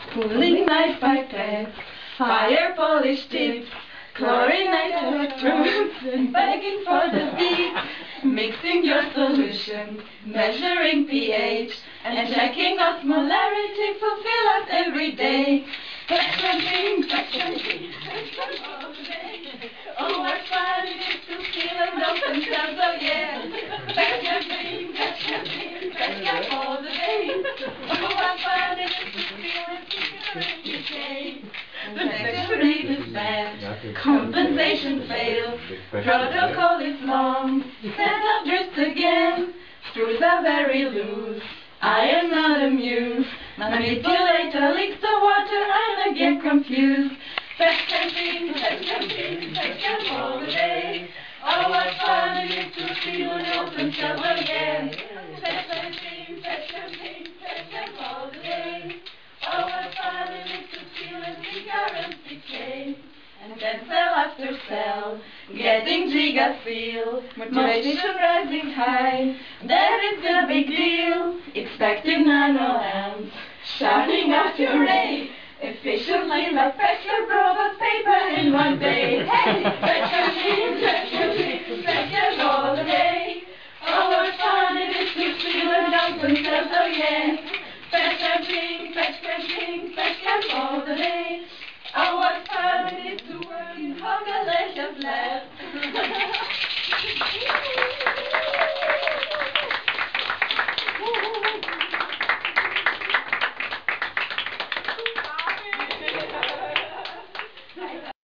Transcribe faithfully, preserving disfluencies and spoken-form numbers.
Cooling my pipettes, fire polish tips, chlorinate electrodes, and begging for the beat. Mixing your solution, measuring pH, and checking osmolarity, fulfill us every day. Transfection, transfection, transfection all day. Oh, what fun it is to feel and open cells, oh yeah. Transfection, transfection, transfection all the day. Oh, what fun it is to feel and figure and decay. The section rate is bad, compensation fails, protocol is long, setup drifts again, screws are very loose, I am not amused, Manipilator leaks the water, I'm again confused, fetch camping, fetch camping, fetch camp all the day, oh what fun it is to feel an open cell again, fetch camping, fetch camping, fetch camp all the day, oh what fun it is to feel and figure and decay, and then cell after cell, getting giga feel, motivation rising high, that is the big deal, expecting nanoamps, shouting out hurray, efficiently like pressure robots paper in one day, hey!